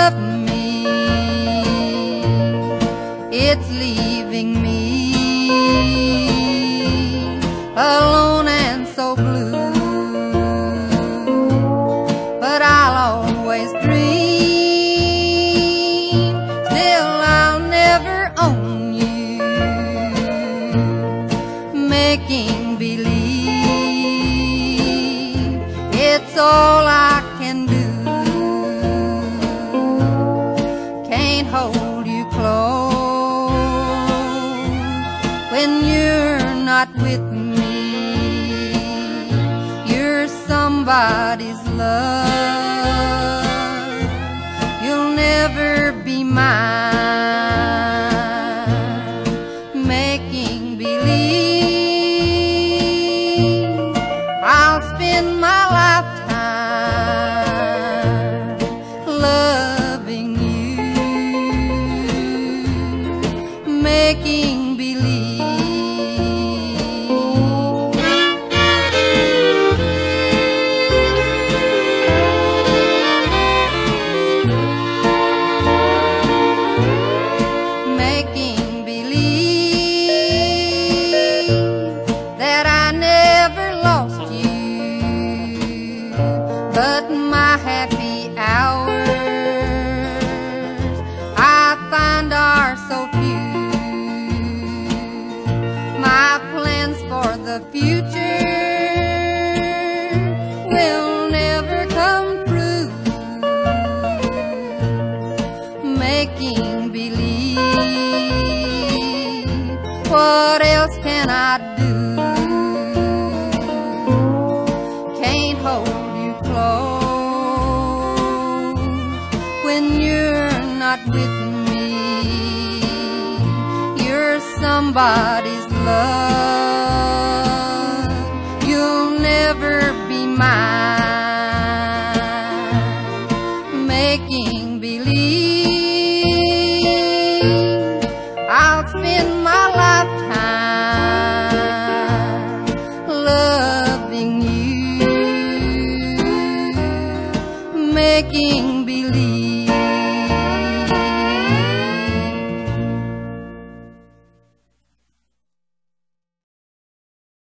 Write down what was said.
of me, it's leaving me alone and so blue. But I'll always dream, still I'll never own you. Making believe, it's all I can do. Can't hold you close when you're not with me. You're somebody's love, you'll never be mine. Making believe, I'll spend my lifetime loving you. Making believe. Making believe that I never lost you, but my happy hours I find are so few. My plans for the future will never come true. Making believe, what else can I do? Can't hold you close when you're not with me. You're somebody's love, you'll never be mine. Making believe, I'll spend my lifetime loving you. Making